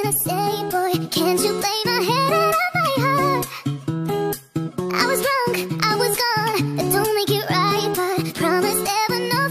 can I say, boy? Can't you play my head out of my heart? I was wrong, I was gone. That don't make it right, but promise never know.